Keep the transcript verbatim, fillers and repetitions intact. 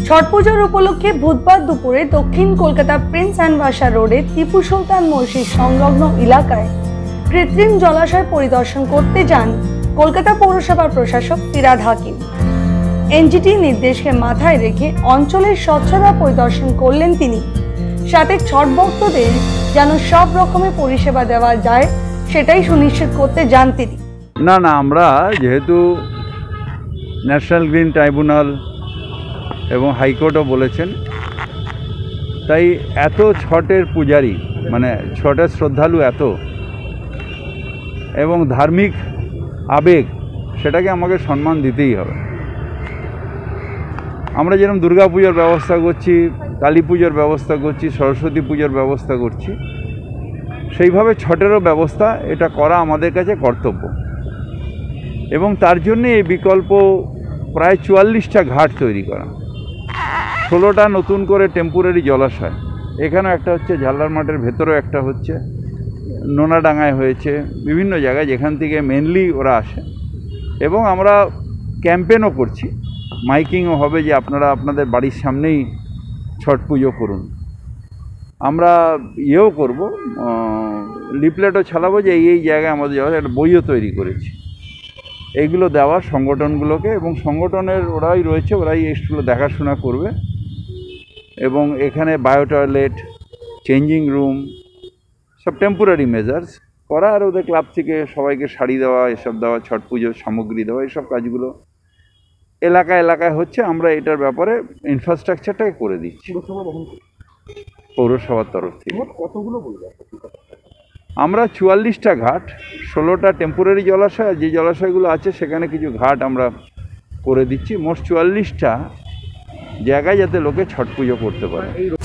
ছট পুজোর উপলক্ষে বুধবার দুপুরে দক্ষিণ কলকাতা প্রিন্স আনওয়ার শাহ রোডে টিপু সুলতান মসজিদ সংলগ্ন এলাকায় কৃত্রিম জলাশয় পরিদর্শন করতে যান কলকাতা পৌরসভার প্রশাসক ফিরহাদ হাকিম। এনজিটি নির্দেশকে মাথায় রেখে অঞ্চলের স্বচ্ছতা পরিদর্শন করলেন তিনি। সাথে ছট ভক্তদের যেন সব রকমের পরিষেবা দেওয়া যায় সেটাই সুনিশ্চিত করতে যান তিনি। না না আমরা যেহেতু ন্যাশনাল গ্রিন ট্রাইব্যুনাল এবং হাইকোর্টও বলেছেন, তাই এত ছটের পূজারী মানে ছটের শ্রদ্ধালু এত এবং ধার্মিক আবেগ, সেটাকে আমাকে সম্মান দিতেই হবে। আমরা যেরকম দুর্গা পুজোর ব্যবস্থা করছি, কালী পুজোর ব্যবস্থা করছি, সরস্বতী পুজোর ব্যবস্থা করছি, সেইভাবে ছটেরও ব্যবস্থা এটা করা আমাদের কাছে কর্তব্য। এবং তার জন্যে এই বিকল্প প্রায় চুয়াল্লিশটা ঘাট তৈরি করা, ষোলোটা নতুন করে টেম্পোরারি জলাশয়, এখানেও একটা হচ্ছে, ঝালদার মাঠের ভেতরেও একটা হচ্ছে, নোনাডাঙ্গায় হয়েছে, বিভিন্ন জায়গায় যেখান থেকে মেনলি ওরা আসে। এবং আমরা ক্যাম্পেনও করছি, মাইকিংও হবে যে আপনারা আপনাদের বাড়ির সামনেই ছট পুজো করুন। আমরা ইয়েও করব, লিফলেটও ছাড়াবো যে এই এই জায়গায় আমাদের যাওয়া, একটা বইও তৈরি করেছি এইগুলো দেওয়ার সংগঠনগুলোকে, এবং সংগঠনের ওরাই রয়েছে, ওরাই এইগুলো দেখাশোনা করবে। এবং এখানে বায়ো টয়লেট, চেঞ্জিং রুম, সব টেম্পোরারি মেজার্স করা, আর ওদের ক্লাব থেকে সবাইকে শাড়ি দেওয়া, এসব দেওয়া, ছট পুজোর সামগ্রী দেওয়া, এইসব কাজগুলো এলাকায় এলাকায় হচ্ছে। আমরা এটার ব্যাপারে ইনফ্রাস্ট্রাকচারটাকে করে দিচ্ছি পৌরসভার তরফ থেকে। কতগুলো বলবো? আমরা চুয়াল্লিশটা ঘাট, ষোলোটা টেম্পোরারি জলাশয়, যে জলাশয়গুলো আছে সেখানে কিছু ঘাট আমরা করে দিচ্ছি। মোট চুয়াল্লিশটা জায়গায় যাতে লোকে ছট পুজো করতে পারে।